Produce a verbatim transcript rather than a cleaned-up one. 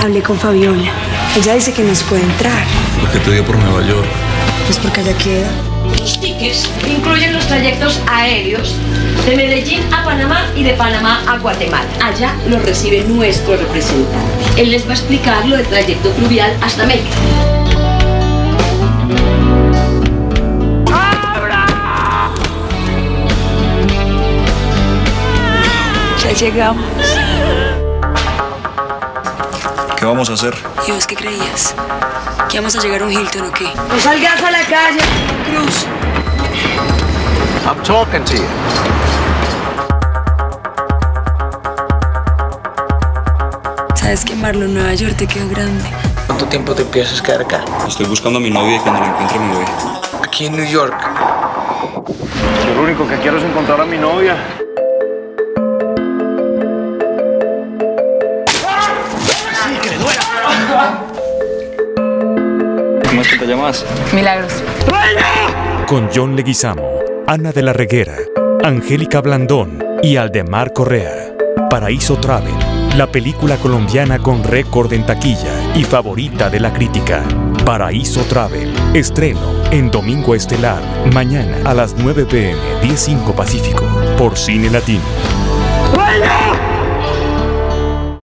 Hablé con Fabiola. Ella dice que nos puede entrar. ¿Por qué te dio por Nueva York? Pues porque allá queda. Los tickets incluyen los trayectos aéreos de Medellín a Panamá y de Panamá a Guatemala. Allá los recibe nuestro representante. Él les va a explicar lo del trayecto fluvial hasta México. Ya llegamos. ¿Qué vamos a hacer? ¿Y vos qué creías? ¿Que vamos a llegar a un Hilton o qué? No salgas a la calle, Cruz. I'm talking to you. ¿Sabes que Marlon, Nueva York te quedó grande? ¿Cuánto tiempo te piensas quedar acá? Estoy buscando a mi novia y cuando la encuentre me voy. Aquí en New York. Yo lo único que quiero es encontrar a mi novia. ¡Sí, que le duela! ¿Cómo es que te llamas? Milagros. Con John Leguizamo, Ana de la Reguera, Angélica Blandón y Aldemar Correa. Paraíso Travel, la película colombiana con récord en taquilla y favorita de la crítica. Paraíso Travel, estreno en Domingo Estelar, mañana a las nueve p m, diez cinco Pacífico, por Cine Latino.